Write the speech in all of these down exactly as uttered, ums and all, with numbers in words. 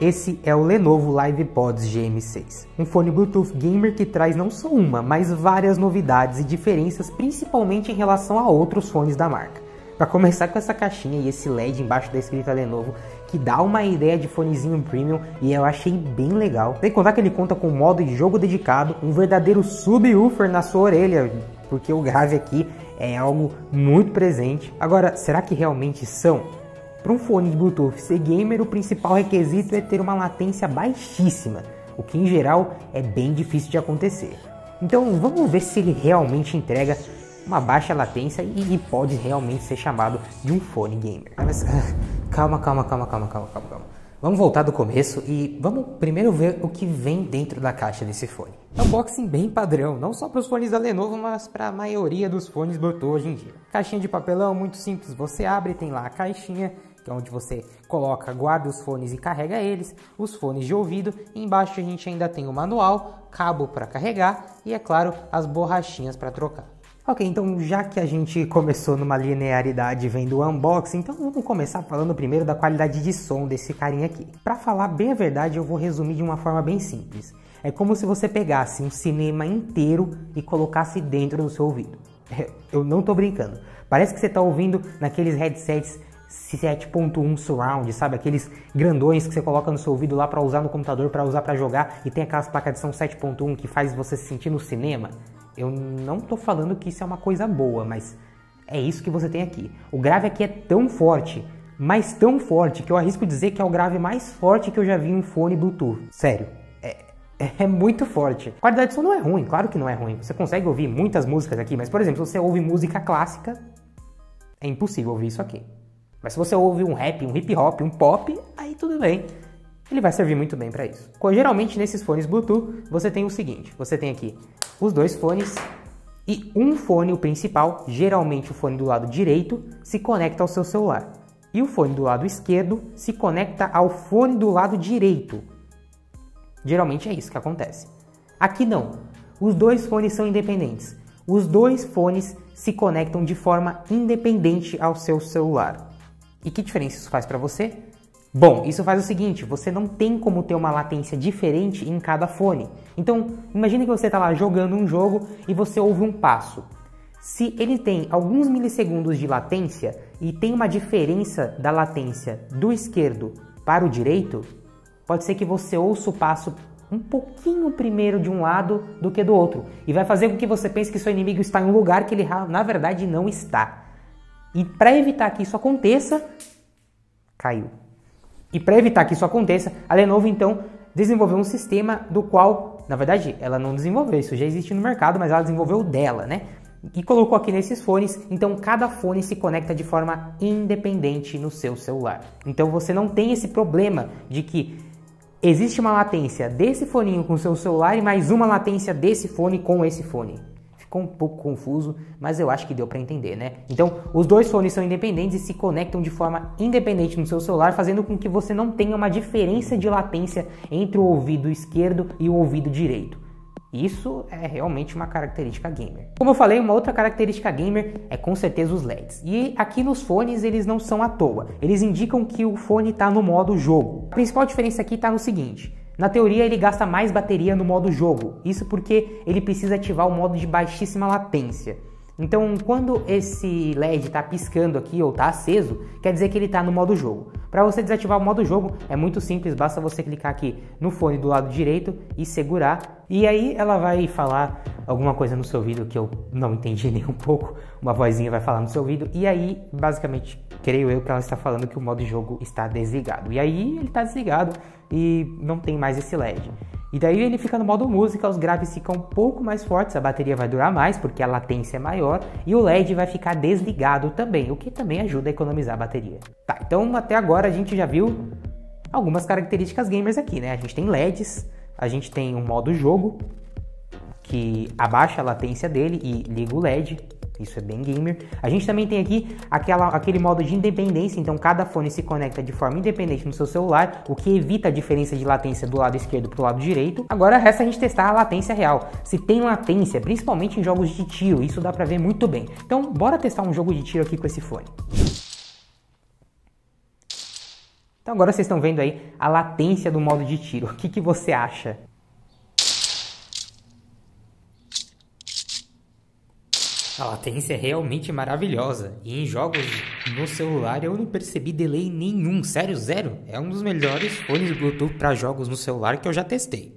esse é o Lenovo LivePods G M seis, um fone Bluetooth gamer que traz não só uma, mas várias novidades e diferenças, principalmente em relação a outros fones da marca. Para começar com essa caixinha e esse L E D embaixo da escrita Lenovo, que dá uma ideia de fonezinho premium e eu achei bem legal. Sem contar que ele conta com um modo de jogo dedicado, um verdadeiro subwoofer na sua orelha, porque o grave aqui é algo muito presente. Agora, será que realmente são? Para um fone de Bluetooth ser gamer, o principal requisito é ter uma latência baixíssima, o que em geral é bem difícil de acontecer. Então vamos ver se ele realmente entrega uma baixa latência e, e pode realmente ser chamado de um fone gamer. Mas, calma, calma, calma, calma, calma, calma, calma. Vamos voltar do começo e vamos primeiro ver o que vem dentro da caixa desse fone. É um unboxing bem padrão, não só para os fones da Lenovo, mas para a maioria dos fones Bluetooth hoje em dia. Caixinha de papelão muito simples, você abre, tem lá a caixinha, que é onde você coloca, guarda os fones e carrega eles, os fones de ouvido, e embaixo a gente ainda tem o manual, cabo para carregar e, é claro, as borrachinhas para trocar. Ok, então já que a gente começou numa linearidade vendo o unboxing, então vamos começar falando primeiro da qualidade de som desse carinha aqui. Para falar bem a verdade, eu vou resumir de uma forma bem simples. É como se você pegasse um cinema inteiro e colocasse dentro do seu ouvido. Eu não tô brincando. Parece que você tá ouvindo naqueles headsets sete ponto um Surround, sabe? Aqueles grandões que você coloca no seu ouvido lá para usar no computador, para usar para jogar, e tem aquelas placas de som sete ponto um que faz você se sentir no cinema. Eu não tô falando que isso é uma coisa boa, mas é isso que você tem aqui. O grave aqui é tão forte, mas tão forte, que eu arrisco dizer que é o grave mais forte que eu já vi em um fone Bluetooth. Sério, é, é muito forte. A qualidade de som não é ruim, claro que não é ruim. Você consegue ouvir muitas músicas aqui, mas por exemplo, se você ouve música clássica, é impossível ouvir isso aqui. Mas se você ouve um rap, um hip hop, um pop, aí tudo bem. Ele vai servir muito bem para isso. Geralmente nesses fones Bluetooth, você tem o seguinte, você tem aqui os dois fones e um fone, o principal, geralmente o fone do lado direito, se conecta ao seu celular. E o fone do lado esquerdo se conecta ao fone do lado direito. Geralmente é isso que acontece. Aqui não. Os dois fones são independentes. Os dois fones se conectam de forma independente ao seu celular. E que diferença isso faz para você? Bom, isso faz o seguinte, você não tem como ter uma latência diferente em cada fone. Então, imagine que você está lá jogando um jogo e você ouve um passo. Se ele tem alguns milissegundos de latência e tem uma diferença da latência do esquerdo para o direito, pode ser que você ouça o passo um pouquinho primeiro de um lado do que do outro. E vai fazer com que você pense que seu inimigo está em um lugar que ele na verdade não está. E para evitar que isso aconteça, caiu. E para evitar que isso aconteça, a Lenovo então desenvolveu um sistema do qual, na verdade, ela não desenvolveu, isso já existe no mercado, mas ela desenvolveu o dela, né? E colocou aqui nesses fones, então cada fone se conecta de forma independente no seu celular. Então você não tem esse problema de que existe uma latência desse foninho com o seu celular e mais uma latência desse fone com esse fone. Ficou um pouco confuso, mas eu acho que deu para entender, né? Então, os dois fones são independentes e se conectam de forma independente no seu celular, fazendo com que você não tenha uma diferença de latência entre o ouvido esquerdo e o ouvido direito. Isso é realmente uma característica gamer. Como eu falei, uma outra característica gamer é com certeza os L E Ds. E aqui nos fones eles não são à toa. Eles indicam que o fone está no modo jogo. A principal diferença aqui está no seguinte. Na teoria ele gasta mais bateria no modo jogo, isso porque ele precisa ativar o modo de baixíssima latência. Então quando esse L E D está piscando aqui ou está aceso, quer dizer que ele está no modo jogo. Para você desativar o modo jogo é muito simples, basta você clicar aqui no fone do lado direito e segurar. E aí ela vai falar alguma coisa no seu ouvido que eu não entendi nem um pouco, uma vozinha vai falar no seu ouvido e aí basicamente creio eu que ela está falando que o modo jogo está desligado. E aí ele está desligado e não tem mais esse L E D. E daí ele fica no modo música, os graves ficam um pouco mais fortes, a bateria vai durar mais porque a latência é maior e o L E D vai ficar desligado também, o que também ajuda a economizar a bateria. Tá, então até agora a gente já viu algumas características gamers aqui, né? A gente tem L E Ds, a gente tem um modo jogo que abaixa a latência dele e liga o L E D. Isso é bem gamer. A gente também tem aqui aquela, aquele modo de independência, então cada fone se conecta de forma independente no seu celular, o que evita a diferença de latência do lado esquerdo para o lado direito. Agora resta a gente testar a latência real. Se tem latência, principalmente em jogos de tiro, isso dá para ver muito bem. Então bora testar um jogo de tiro aqui com esse fone. Então agora vocês estão vendo aí a latência do modo de tiro. O que, que você acha? A latência é realmente maravilhosa, e em jogos no celular eu não percebi delay nenhum, sério, zero. É um dos melhores fones Bluetooth para jogos no celular que eu já testei.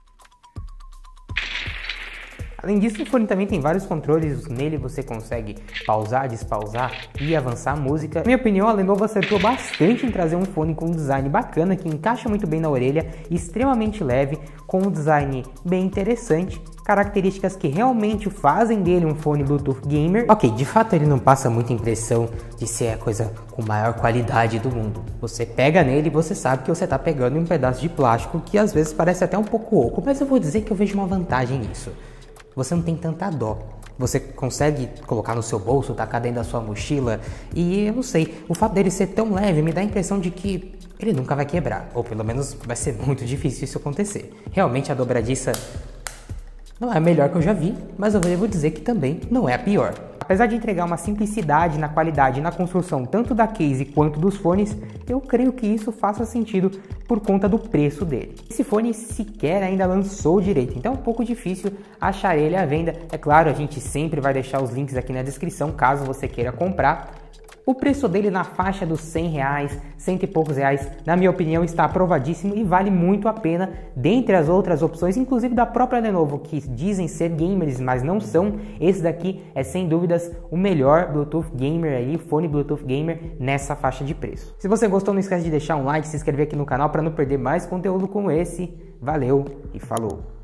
Além disso, o fone também tem vários controles, nele você consegue pausar, despausar e avançar a música. Na minha opinião, a Lenovo acertou bastante em trazer um fone com um design bacana, que encaixa muito bem na orelha, extremamente leve, com um design bem interessante, características que realmente fazem dele um fone Bluetooth gamer. Ok, de fato ele não passa muita impressão de ser a coisa com maior qualidade do mundo. Você pega nele e você sabe que você está pegando um pedaço de plástico que às vezes parece até um pouco oco, mas eu vou dizer que eu vejo uma vantagem nisso. Você não tem tanta dó. Você consegue colocar no seu bolso, tacar dentro da sua mochila e eu não sei, o fato dele ser tão leve me dá a impressão de que ele nunca vai quebrar, ou pelo menos vai ser muito difícil isso acontecer. Realmente a dobradiça não é a melhor que eu já vi, mas eu devo dizer que também não é a pior. Apesar de entregar uma simplicidade na qualidade e na construção tanto da case quanto dos fones, eu creio que isso faça sentido por conta do preço dele. Esse fone sequer ainda lançou direito, então é um pouco difícil achar ele à venda. É claro, a gente sempre vai deixar os links aqui na descrição caso você queira comprar. O preço dele na faixa dos cem reais, cento e poucos reais, na minha opinião está aprovadíssimo e vale muito a pena. Dentre as outras opções, inclusive da própria Lenovo, que dizem ser gamers, mas não são, esse daqui é sem dúvidas o melhor Bluetooth gamer aí, fone Bluetooth gamer nessa faixa de preço. Se você gostou, não esquece de deixar um like, se inscrever aqui no canal para não perder mais conteúdo como esse. Valeu e falou!